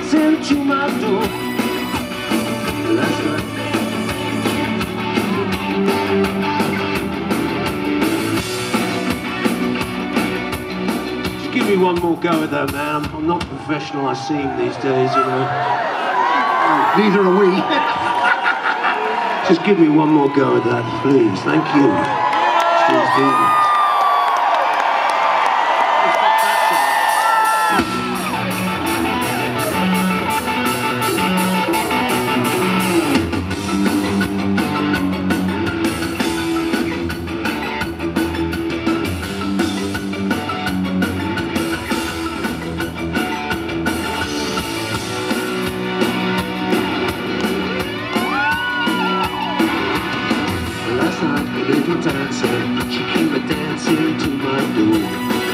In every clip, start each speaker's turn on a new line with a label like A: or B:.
A: dancing to my door. Last night. Just give me one more go at that, man. I'm not professional, I seem these days, you know.
B: Neither are we.
A: Just give me one more go at that, please. Thank you. Steve Stevens. Little dancer, she came a dancing to my door.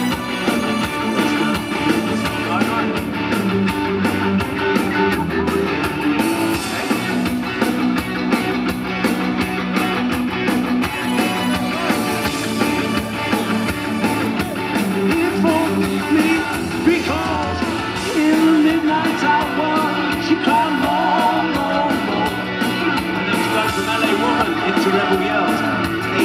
A: It for me because in the midnight hour she climbed more. And then she goes from LA Woman into Rebel Yells. I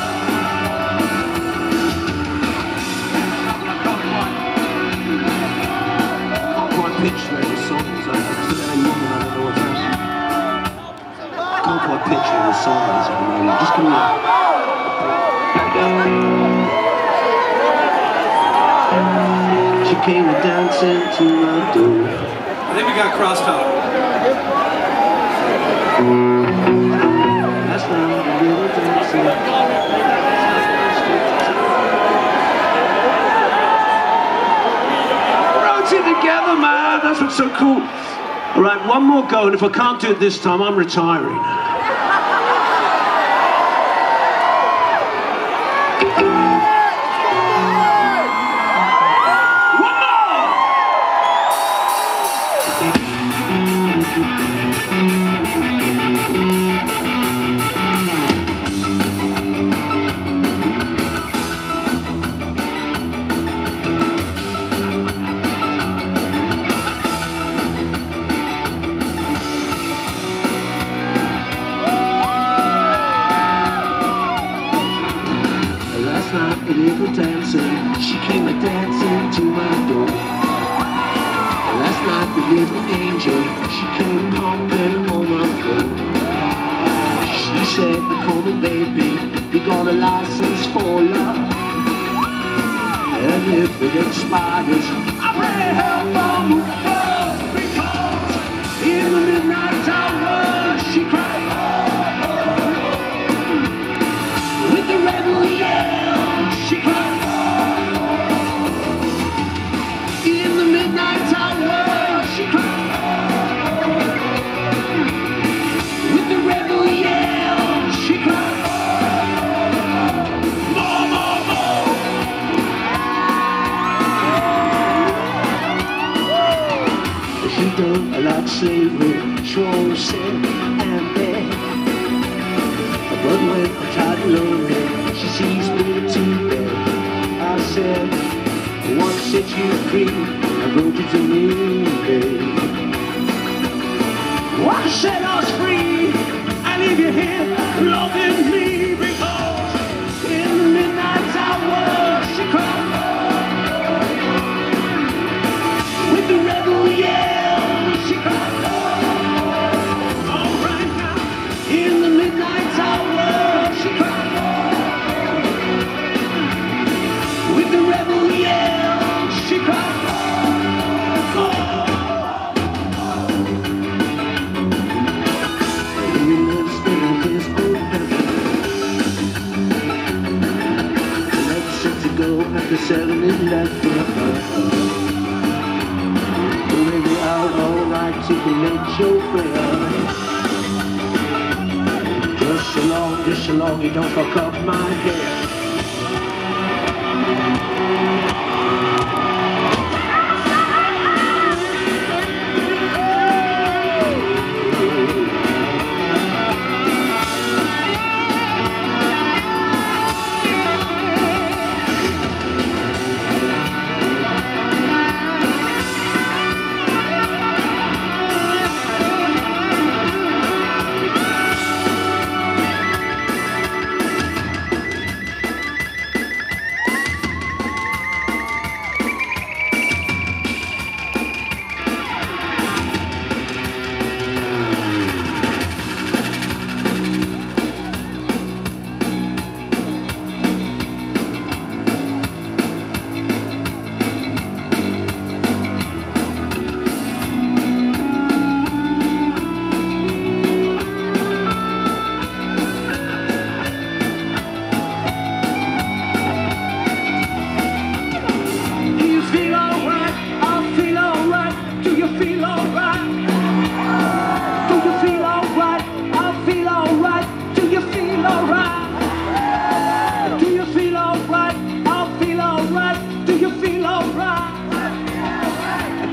A: can't picture the song is. I can't quite picture the song is at the moment. Just give me She came a dancing to my door.
C: I think we got crosstalk.
A: That's not a little dancing. Together, man, that's what's so cool. All right, one more go, and if I can't do it this time, I'm retiring. One more! A little dancer, she came a dancing to my door. Last night the little angel, she came pumping on my floor. She said, call me baby, you got a license for love. And if it expires, I pray help from above. Because in the midnight hour she cried with the rebel yell. She cried in the midnight hour. She cried with the rebel yell. She cried more, more, more. She done a lot of slavery, sure sin and bed. But when I tried to learn her, she sees me too bad. I said, I want to set you free. I wrote you to me, babe. Want to set us free. I leave you here, loving me. Because in the midnight hour, she cried with the rebel yell. She cried all right now. In the midnight hour, she cried with the rebel yell. She cried. After 7-11, we'll be out all night to the late show prayer. Just so long, you don't fuck up my hair.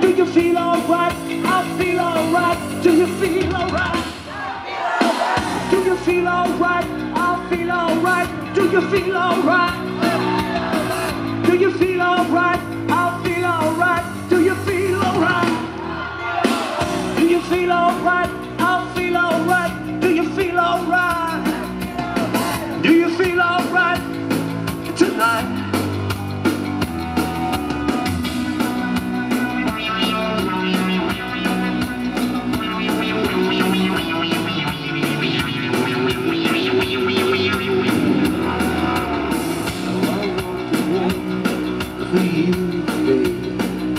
A: Do you feel alright? I feel alright. Do you feel alright? Do you feel alright? I feel alright. Do you feel alright? Do you feel alright? I feel alright. Do you feel alright? Do you feel alright? I feel alright. Do you feel alright? Do you feel alright tonight? For you, babe,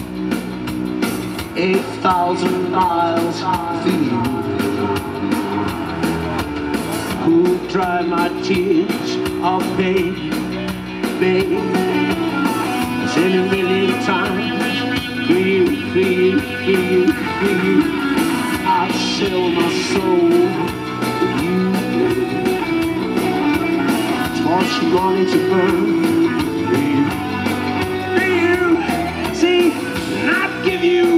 A: 8,000 miles for you. Who dry my tears of pain, babe? It's in a million times for you, for you, for you, for you. I'd sell my soul for you, babe. Torch wanted to burn for you. See, and I'd give you